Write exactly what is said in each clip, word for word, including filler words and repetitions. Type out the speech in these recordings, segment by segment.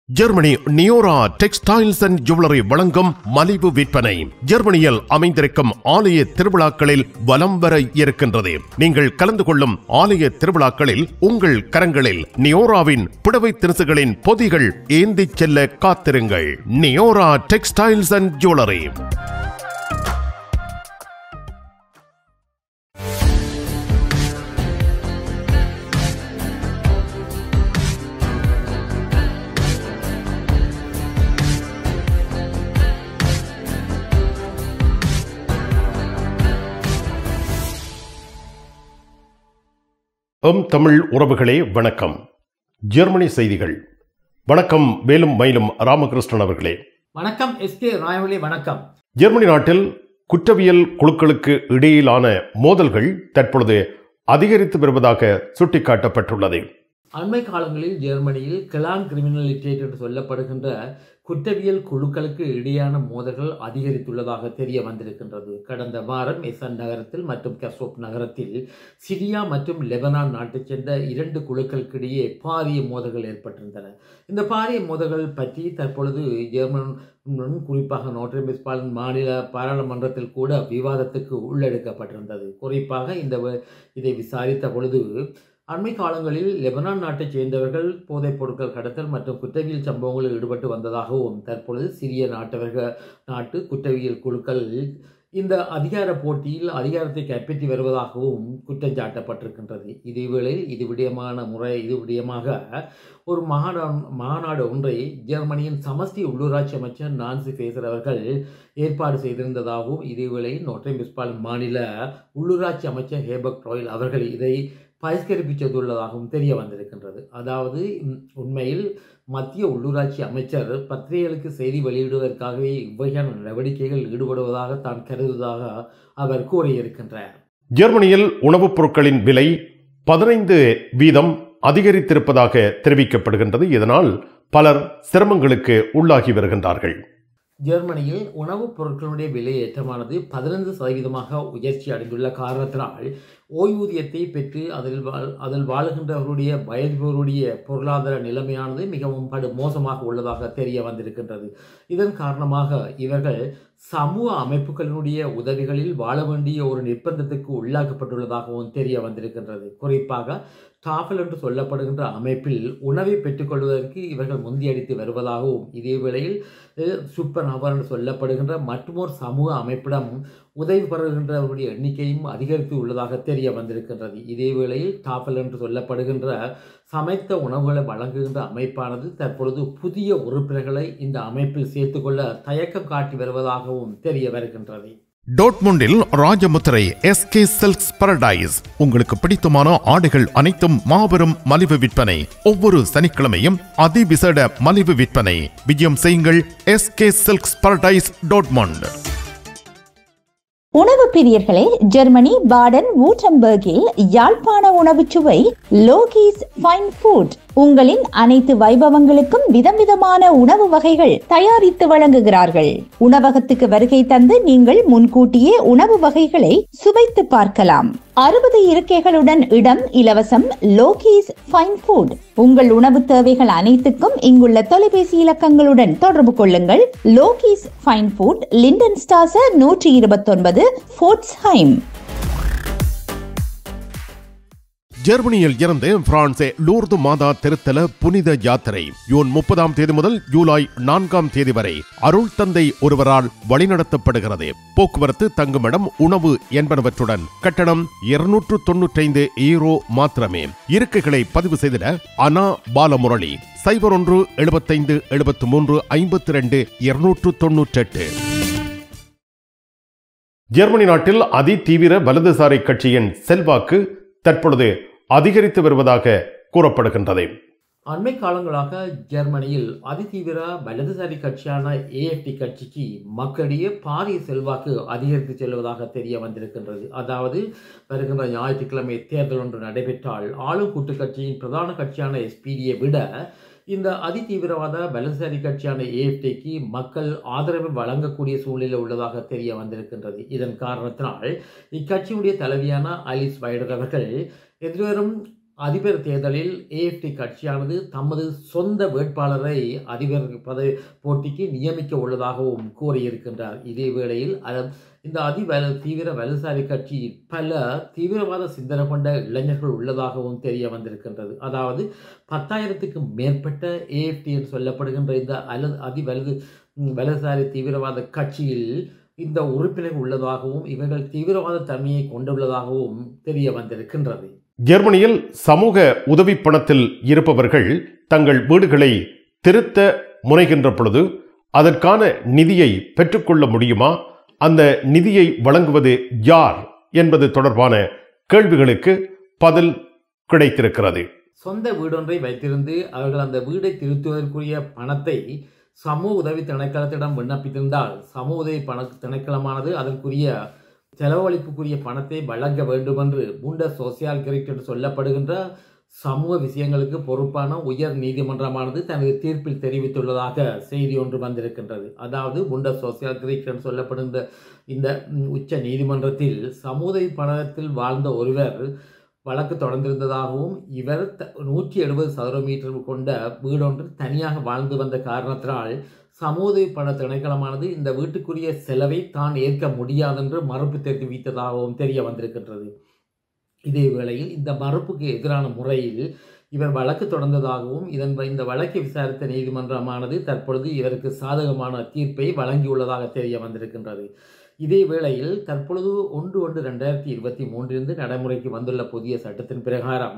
Germany Neora textiles and jewellery வழங்கும் மலிவு விற்பனை. ஜெர்மனியில் அமைந்திருக்கும் ஆலய திருவிழாக்களில் வலம் வர இருக்கின்றது. நீங்கள் கலந்து கொள்ளும் ஆலய திருவிழாக்களில் உங்கள் கரங்களில் நியோராவின் புடவை திரிசுகளின் பொதிகள் ஏந்திச் செல்ல காத்திருங்கள். Neora textiles and jewellery. எம் தமிழ் உறவுகளே வணக்கம். ஜெர்மனி செய்திகள். வணக்கம் வேலும் மயிலும் ராமகிருஷ்ணன் அவர்களே. வணக்கம் எஸ் கே ராயவலி. வணக்கம். ஜெர்மனி நாட்டில் குற்றவியல் குழுக்களுக்கு இடையிலான மோதல்கள் தற்பொழுது அதிகரித்து வருவதாக சுட்டிக்காட்டப்பட்டுள்ளது. அண்மை காலங்களில் ஜெர்மனியில் கிளான் கிரிமினலிட்டேட் என்று சொல்லப்படுகின்ற குற்றவியல் குழுக்களுக்கு இடையான மோதல்கள் அதிகரித்துள்ளதாக தெரிய வந்திருக்கின்றது. கடந்த வாரம் எசன் நகரத்தில் மற்றும் கெசோப் நகரத்தில் சிரியா மற்றும் லெபனான் நாட்டைச் சேர்ந்த இரண்டு குழுக்களுக்கு இடையே பாரிய மோதல்கள் ஏற்பட்டிருந்தன. இந்த பாரிய மோதல்கள் பற்றி தற்பொழுது ஜெர்மன் குறிப்பாக நோட்ரம் வெஸ்ட்பாலன் மாநில பாராளுமன்றத்தில் கூட விவாதத்துக்கு உள்ளெடுக்கப்பட்டிருந்தது. குறிப்பாக இந்த இதை விசாரித்த பொழுது அண்மை காலங்களில் லெபனான் நாட்டைச் சேர்ந்தவர்கள் போதைப் பொருட்கள் கடத்தல் மற்றும் குற்றவியல் சம்பவங்களில் ஈடுபட்டு வந்ததாகவும் தற்பொழுது சிறிய நாட்டவர்கள் நாட்டு குற்றவியல் குழுக்கள் இந்த அதிகார போட்டியில் அதிகாரத்தை கைப்பற்றி வருவதாகவும் குற்றம் சாட்டப்பட்டிருக்கின்றது. இதேவேளையில் இது விடயமான முறை இது விடயமாக ஒரு மாநா மாநாடு ஒன்றை ஜெர்மனியின் சமஷ்டி உள்ளூராட்சி அமைச்சர் நான்சி ஃபேசர் அவர்கள் ஏற்பாடு செய்திருந்ததாகவும் இதேவேளையில் நோட்ரம் வெஸ்ட்பாலன் மாநில உள்ளூராட்சி அமைச்சர் ஹேபர்ட் ராயில் அவர்கள் இதை பரிஷ்கரிப்பித்துள்ளதாகவும் தெரிய வந்திருக்கின்றது. அதாவது உண்மையில் மத்திய உள்ளூராட்சி அமைச்சர் பத்திரிகைகளுக்கு செய்தி வெளியிடுவதற்காகவே இவ்வகையான நடவடிக்கைகள் ஈடுபடுவதாக தான் கருதுவதாக அவர் கூறியிருக்கின்றார். ஜெர்மனியில் உணவுப் பொருட்களின் விலை பதினைந்து வீதம் அதிகரித்திருப்பதாக தெரிவிக்கப்படுகின்றது. இதனால் பலர் சிரமங்களுக்கு உள்ளாகி வருகின்றார்கள். ஜெர்மனியில் உணவுப் பொருட்களுடைய விலை ஏற்றமானது பதினைந்து சதவீதமாக உயர்ச்சி அடைந்துள்ள காரணத்தினால் ஓய்வூதியத்தை பெற்று அதில் அதில் வாழுகின்றவருடைய வயதுடைய பொருளாதார நிலைமையானது மிகவும் படு மோசமாக உள்ளதாக தெரிய வந்திருக்கின்றது. இதன் காரணமாக இவர்கள் சமூக அமைப்புகளினுடைய உதவிகளில் வாழ வேண்டிய ஒரு நிர்பந்தத்துக்கு உள்ளாக்கப்பட்டுள்ளதாகவும் தெரிய வந்திருக்கின்றது. குறிப்பாக டாஃபல் என்று சொல்லப்படுகின்ற அமைப்பில் உணவை பெற்றுக்கொள்வதற்கு இவர்கள் முந்தியடித்து வருவதாகவும் இதே வேளையில் சூப்பர் நபர் என்று சொல்லப்படுகின்ற மற்றொரு சமூக அமைப்பிடம் உதவி பெறுகின்றவர்களுடைய எண்ணிக்கையும் அதிகரித்து உள்ளதாக தெரிய வந்திருக்கின்றது. இதே வேளையில் டாஃபல் என்று சொல்லப்படுகின்ற சமைத்த உணவுகளை வழங்குகின்ற அமைப்பானது தற்பொழுது புதிய உறுப்பினர்களை இந்த அமைப்பில் சேர்த்துக்கொள்ள தயக்கம் காட்டி வருவதாகவும் தெரிய வருகின்றது. டோட்முண்டில் ராஜமுத்திரை எஸ்கே சில்க்ஸ் பாரடைஸ். உங்களுக்கு பிடித்தமான ஆடைகள் அனைத்தும் மாபெரும் மலிவு விற்பனை. ஒவ்வொரு சனிக்கிழமையும் அதிவிசேட மலிவு விற்பனை. விஜயம் செய்யுங்கள் எஸ்கே சில்க்ஸ் பாரடைஸ் டோட்முண்ட். உணவு பிரியர்களே, ஜெர்மனி பாடன் வூர்டம்பர்கில் யாழ்ப்பாண உணவு சுவை லோகீஸ் ஃபைன் ஃபுட் உங்களின் அனைத்து வைபவங்களுக்கும் விதம் விதமான உணவு வகைகள் தயாரித்து வழங்குகிறார்கள். உணவகத்துக்கு வருகை தந்து நீங்கள் முன்கூட்டியே உணவு வகைகளை சுவைத்து பார்க்கலாம். அறுபது இருக்கைகளுடன் இடம் இலவசம். லோகீஸ் ஃபைன் ஃபுட். உங்கள் உணவு தேவைகள் அனைத்துக்கும் இங்குள்ள தொலைபேசி இலக்கங்களுடன் தொடர்பு கொள்ளுங்கள். லோகீஸ் ஃபைன் ஃபுட், லிண்டன் ஸ்டாச நூற்றி இருபத்தி ஒன்பது, ஃபோர்ட்ஸ்ஹைம். ஜெர்மனியில் இருந்து பிரான்சே லூர்து மாதா திருத்தல புனித யாத்திரை ஜூன் முப்பதாம் தேதி முதல் ஜூலை நான்காம் தேதி வரை அருள் தந்தை ஒருவரால் வழிநடத்தப்படுகிறது. போக்குவரத்து, தங்குமிடம், உணவு என்பனவற்றுடன் கட்டணம் இருநூற்று தொன்னூற்றி ஐந்து ஈரோ மாத்திரமே. இருக்கைகளை பதிவு செய்திட அனா பாலமுரளி சைபர் ஒன்று எழுபத்தைந்து எழுபத்தி மூன்று ஐம்பத்தி ரெண்டு இருநூற்று தொன்னூற்றி எட்டு. ஜெர்மனி நாட்டில் அதி தீவிர வலதுசாரி கட்சியின் செல்வாக்கு தற்பொழுது அதிகரித்து வருவதாக கூறப்படுகின்றது. அண்மை காலங்களாக ஜெர்மனியில் அதிதீவிர வலதுசாரி கட்சியான ஏஎஃப்டி கட்சிக்கு மக்களிடையே பாரிய செல்வாக்கு அதிகரித்து செல்வதாக தெரிய வந்திருக்கின்றது. அதாவது வருகின்ற ஞாயிற்றுக்கிழமை தேர்தல் ஒன்று நடைபெற்றால் ஆளும் கூட்டு கட்சியின் பிரதான கட்சியான எஸ்பிடியை விட இந்த அதிதீவிரவாத வலதுசாரி கட்சியான ஏஎஃப்டிக்கு மக்கள் ஆதரவு வழங்கக்கூடிய சூழ்நிலை உள்ளதாக தெரிய வந்திருக்கின்றது. இதன் காரணத்தினால் இக்கட்சியுடைய தலைவியான அலிஸ் வைடர் அவர்கள் எதிர்வரும் அதிபர் தேர்தலில் ஏஎஃப்டி கட்சியானது தமது சொந்த வேட்பாளரை அதிபர் பதவி போட்டிக்கு நியமிக்க உள்ளதாகவும் கூறியிருக்கின்றார். இதே வேளையில் இந்த அதிவல தீவிர வலதுசாரி கட்சி பல தீவிரவாத சிந்தனை கொண்ட இளைஞர்கள் உள்ளதாகவும் தெரிய வந்திருக்கின்றது. அதாவது பத்தாயிரத்துக்கும் மேற்பட்ட ஏஎஃப்டி என்று சொல்லப்படுகின்ற இந்த அல அதிவலது வலதுசாரி தீவிரவாத கட்சியில் இந்த உறுப்பினர்கள் உள்ளதாகவும் இவர்கள் தீவிரவாத தன்மையை கொண்டுள்ளதாகவும் தெரிய வந்திருக்கின்றது. ஜெர்மனியில் சமூக உதவி பணத்தில் இருப்பவர்கள் தங்கள் வீடுகளை திருத்த முனைகின்ற பொழுது அதற்கான நிதியை பெற்றுக்கொள்ள முடியுமா? அந்த நிதியை வழங்குவது யார் என்பது தொடர்பான கேள்விகளுக்கு பதில் கிடைத்திருக்கிறது. சொந்த வீடொன்றை வைத்திருந்து அவர்கள் அந்த வீடை திருத்துவதற்குரிய பணத்தை சமூக உதவி திணைக்களத்திடம் விண்ணப்பித்திருந்தால் சமூக உதவி பண திணைக்களமானது அதற்குரிய செலவழிப்புக்குரிய பணத்தை வழங்க வேண்டும் என்று புண்ட சோசியல் கிரிக்ட் என்று சொல்லப்படுகின்ற சமூக விஷயங்களுக்கு பொறுப்பான உயர் நீதிமன்றமானது தனது தீர்ப்பில் தெரிவித்துள்ளதாக செய்தி ஒன்று வந்திருக்கின்றது. அதாவது புண்ட சோசியல் கிரிக்ட் என்று சொல்லப்படுகின்ற இந்த உச்ச நீதிமன்றத்தில் சமூக உதவி பணத்தில் வாழ்ந்த ஒருவர் வழக்கு தொடர்ந்திருந்ததாகவும் இவர் நூற்றி எழுபது சதுர மீட்டர் கொண்ட வீடொன்றில் தனியாக வாழ்ந்து வந்த காரணத்தினால் சமூக பண திணைக்களமானது இந்த வீட்டுக்குரிய செலவை தான் ஏற்க முடியாதென்று மறுப்பு தெரிவித்ததாகவும் தெரிய வந்திருக்கின்றது. இதே வேளையில் இந்த மறுப்புக்கு எதிரான முறையில் இவர் வழக்கு தொடர்ந்ததாகவும் இதன் இந்த வழக்கை விசாரித்த நீதிமன்றமானது தற்பொழுது இவருக்கு சாதகமான தீர்ப்பை வழங்கியுள்ளதாக தெரிய வந்திருக்கின்றது. இதே வேளையில் தற்பொழுது ஒன்று ஒன்று ரெண்டாயிரத்தி இருபத்தி மூன்றிலிருந்து நடைமுறைக்கு வந்துள்ள புதிய சட்டத்தின் பிரகாரம்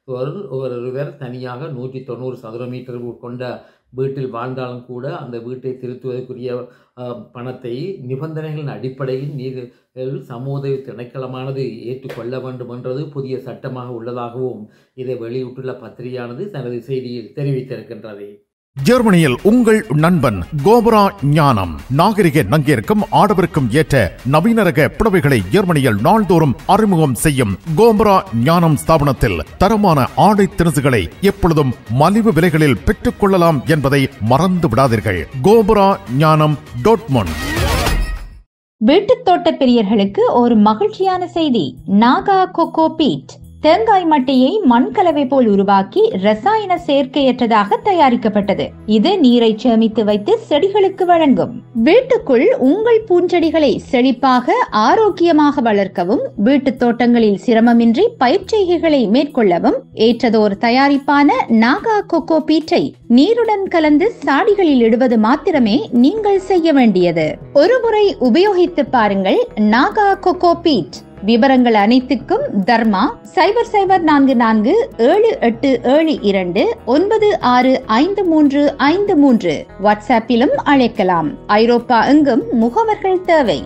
ஒருவர் தனியாக நூற்றி தொண்ணூறு சதுர மீட்டர் கொண்ட வீட்டில் வாழ்ந்தாலும் கூட அந்த வீட்டை திருத்துவதற்குரிய பணத்தை நிபந்தனைகளின் அடிப்படையில் நீதி சமூக திணைக்களமானது ஏற்றுக்கொள்ள வேண்டும் என்றது புதிய சட்டமாக உள்ளதாகவும் இதை வெளியிட்டுள்ள பத்திரிகையானது தனது செய்தியில் தெரிவித்திருக்கின்றது. ஜெர்மனியில் உங்கள் நண்பன் கோபரா ஞானம் நாகரிக நங்கிற்கும் ஆடவருக்கும் ஏற்ற நவீன ரக புடவைகளை ஜெர்மனியில் நாள்தோறும் அறிமுகம் செய்யும் கோபரா ஞானம் ஸ்தாபனத்தில் தரமான ஆடை திணுசுகளை எப்பொழுதும் மலிவு விலைகளில் பெற்றுக் கொள்ளலாம் என்பதை மறந்து விடாதீர்கள். கோபரா ஞானம் டாட்மண்ட். வீட்டுத் தோட்ட பிரியர்களுக்கு ஒரு மகிழ்ச்சியான செய்தி. நாகா கோகோ பீட் தேங்காய் மட்டையை மண்கலவை போல் உருவாக்கி ரசாயன சேர்க்கையற்றதாக தயாரிக்கப்பட்டது. இது நீரை சேமித்து வைத்து செடிகளுக்கு வழங்கும். வீட்டுக்குள் உங்கள் பூஞ்செடிகளை செழிப்பாக ஆரோக்கியமாக வளர்க்கவும் வீட்டு தோட்டங்களில் சிரமமின்றி பயிர்ச்செய்கைகளை மேற்கொள்ளவும் ஏற்றதோர் தயாரிப்பான நாகா கோகோ பீட்டை நீருடன் கலந்து சாடிகளில் இடுவது மாத்திரமே நீங்கள் செய்ய வேண்டியது. ஒருமுறை உபயோகித்து பாருங்கள் நாகா கோகோ பீட். விவரங்கள் அனைத்துக்கும் தர்மா சைபர் சைபர் நான்கு நான்கு ஏழு எட்டு ஏழு இரண்டு ஒன்பது ஆறு ஐந்து மூன்று ஐந்து மூன்று. வாட்ஸ்அப்பிலும் அழைக்கலாம். ஐரோப்பா எங்கும் முகவர்கள் தேவை.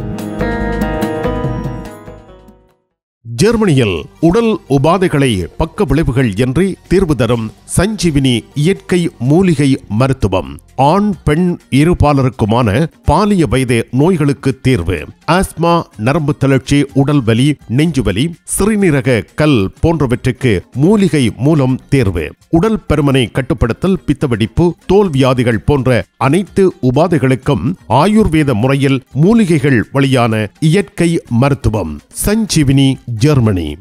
ஜெர்மனியில் உடல் உபாதைகளை பக்க விளைவுகள் என்று தீர்வு தரும் சஞ்சீவினி இயற்கை மூலிகை மருத்துவம். ஆண் பெண் இருபாலருக்குமான பாலிய வயது நோய்களுக்கு தீர்வு. ஆஸ்மா, நரம்பு தளர்ச்சி, உடல் வலி, நெஞ்சுவலி, சிறுநீரக கல் போன்றவற்றுக்கு மூலிகை மூலம் தேர்வு. உடல் பருமனை கட்டுப்படுத்தல், பித்தவெடிப்பு, தோல் வியாதிகள் போன்ற அனைத்து உபாதைகளுக்கும் ஆயுர்வேத முறையில் மூலிகைகள் வழியான இயற்கை மருத்துவம். சஞ்சீவினி, ஜெர்மனி.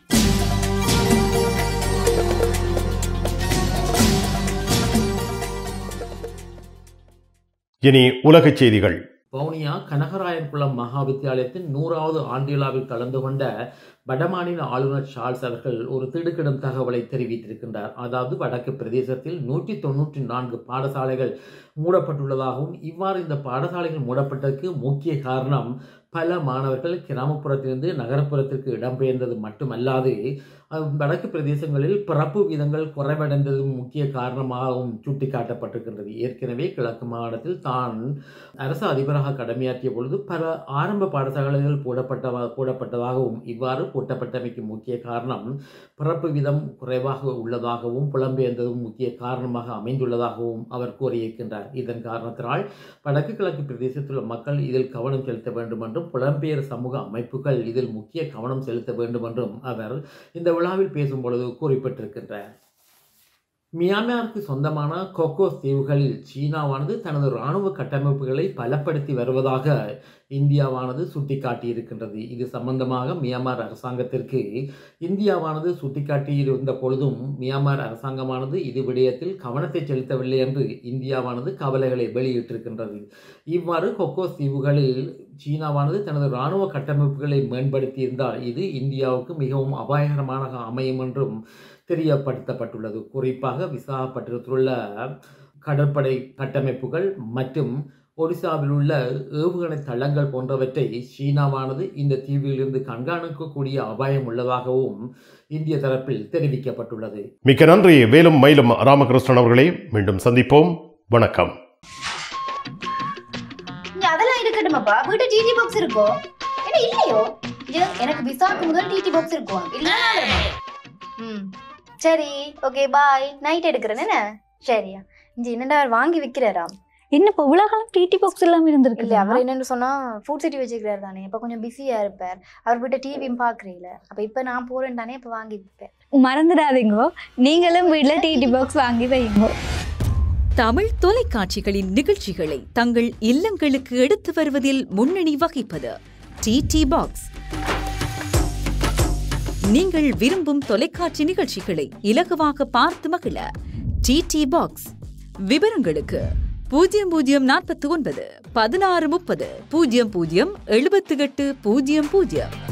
இனி உலகச் செய்திகள். வவுனியா கனகராயன்குளம் மகா வித்தியாலயத்தின் நூறாவது ஆண்டு விழாவில் கலந்து கொண்ட வடமாநில ஆளுநர் சார்ல்ஸ் அவர்கள் ஒரு திடுக்கிடும் தகவலை தெரிவித்திருக்கின்றார். அதாவது வடக்கு பிரதேசத்தில் நூற்றி தொன்னூற்றி நான்கு பாடசாலைகள் மூடப்பட்டுள்ளதாகவும் இவ்வாறு இந்த பாடசாலைகள் மூடப்பட்டதற்கு முக்கிய காரணம் பல மாணவர்கள் கிராமப்புறத்திலிருந்து நகரப்புறத்திற்கு இடம்பெயர்ந்தது மட்டுமல்லாது வடக்கு பிரதேசங்களில் பிறப்பு வீதங்கள் குறைவடைந்தது முக்கிய காரணமாகவும் சுட்டிக்காட்டப்பட்டிருக்கின்றது. ஏற்கனவே கிழக்கு மாகாணத்தில் தான் அரசு அதிபராக கடமையாற்றிய பொழுது பல ஆரம்ப பாடசாலைகள் போடப்பட்ட போடப்பட்டதாகவும் இவ்வாறு பூட்டப்பட்டமைக்கு முக்கிய காரணம் பிறப்பு வீதம் குறைவாக உள்ளதாகவும் புலம்பெயர்ந்ததும் முக்கிய காரணமாக அமைந்துள்ளதாகவும் அவர் கூறியிருக்கின்றார். இதன் காரணத்தினால் வடக்கு கிழக்கு பிரதேசத்தில் உள்ள மக்கள் இதில் கவனம் செலுத்த வேண்டும் என்றும் புலம்பெயர் சமூக அமைப்புகள் இதில் முக்கிய கவனம் செலுத்த வேண்டும் என்றும் அவர் இந்த விழாவில் பேசும் பொழுது குறிப்பிட்டிருக்கின்றார். மியான்மருக்கு சொந்தமான கொக்கோஸ் தீவுகளில் சீனாவானது தனது இராணுவ கட்டமைப்புகளை பலப்படுத்தி வருவதாக இந்தியாவானது சுட்டிக்காட்டியிருக்கின்றது. இது சம்பந்தமாக மியான்மர் அரசாங்கத்திற்கு இந்தியாவானது சுட்டிக்காட்டியிருந்த பொழுதும் மியான்மர் அரசாங்கமானது இது விடயத்தில் கவனத்தை செலுத்தவில்லை என்று இந்தியாவானது கவலைகளை வெளியிட்டிருக்கின்றது. இவ்வாறு கொக்கோஸ் தீவுகளில் சீனாவானது தனது இராணுவ கட்டமைப்புகளை மேம்படுத்தியிருந்தால் இது இந்தியாவுக்கு மிகவும் அபாயகரமான அமையும் என்றும் தெரியப்படுத்தப்பட்டுள்ளது. குறிப்பாக விசாகப்பட்டினத்தில் உள்ள கடற்படை கட்டமைப்புகள் மற்றும் ஒடிசாவில் உள்ள ஏவுகணை தளங்கள் போன்றவற்றை சீனாவானது இந்த தீவிலிருந்து கண்காணிக்கக்கூடிய அபாயம் உள்ளதாகவும் இந்திய தரப்பில் தெரிவிக்கப்பட்டுள்ளது. மிக்க நன்றி வேலும் மயிலும் ராமகிருஷ்ணன் அவர்களே. மீண்டும் சந்திப்போம். வணக்கம். அதெல்லாம் இருக்கட்டுமாப்பா, வீட்டு டிடி பாக்ஸ் இருக்கோ என்ன இல்லையோ? எனக்கு விசாக்கு முதல் டிடி பாக்ஸ் இருக்கும் இல்ல? ம் சரி, ஓகே பாய். நைட் எடுக்கிறேன் என்ன? சரியா இஞ்சி என்னடா வாங்கி விற்கிறாராம். என்ன இப்போ உலகம் டிடி பாக்ஸ் எல்லாம் இருந்திருக்கு? இல்லை, அவர் என்னன்னு சொன்னா ஃபுட் சிட்டி வச்சுக்கிறாரு தானே, இப்போ கொஞ்சம் பிஸியா இருப்பார். அவர் வீட்டை டிவியும் பார்க்குறீங்கள, அப்போ இப்போ நான் போறேன் தானே, இப்போ வாங்கி விற்பேன். மறந்துடாதீங்கோ, நீங்களும் வீட்டில் டிடி பாக்ஸ் வாங்கி வைங்க. தமிழ் தொலைக்காட்சிகளின் நிகழ்ச்சிகளை தங்கள் இல்லங்களுக்கு எடுத்து வருவதில் முன்னணி வகிப்பது டிடி பாக்ஸ். நீங்கள் விரும்பும் தொலைக்காட்சி நிகழ்ச்சிகளை இலகுவாக பார்த்து மகிழ டிடி பாக்ஸ். விவரங்களுக்கு பூஜ்ஜியம் பூஜ்ஜியம் நாற்பத்தி ஒன்பது பதினாறு முப்பது பூஜ்ஜியம் பூஜ்ஜியம் எழுபத்தி எட்டு பூஜ்ஜியம் பூஜ்ஜியம்.